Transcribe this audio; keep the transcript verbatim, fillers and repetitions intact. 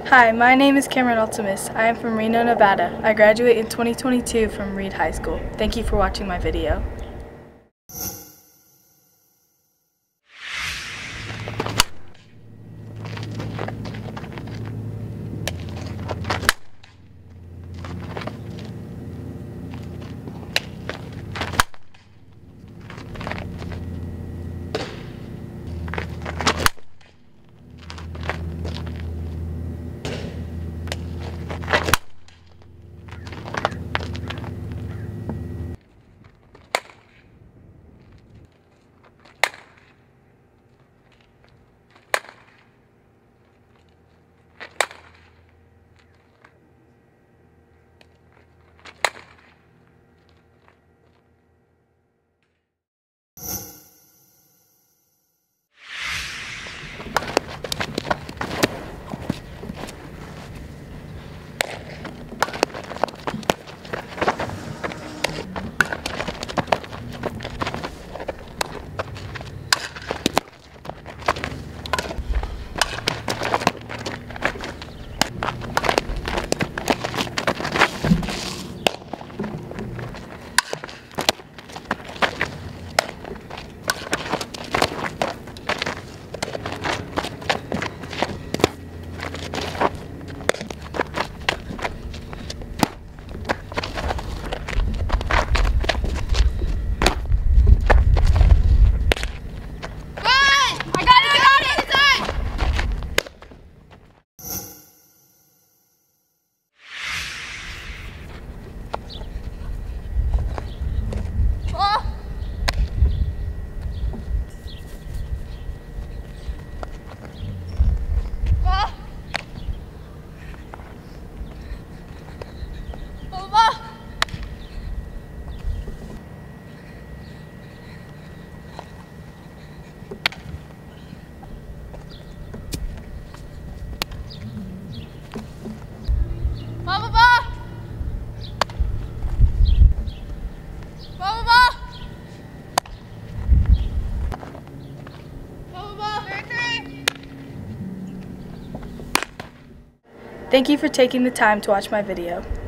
Hi, my name is Camryn Altimus. I am from Reno, Nevada. I graduate in twenty twenty-two from Reed High School. Thank you for watching my video. Thank you for taking the time to watch my video.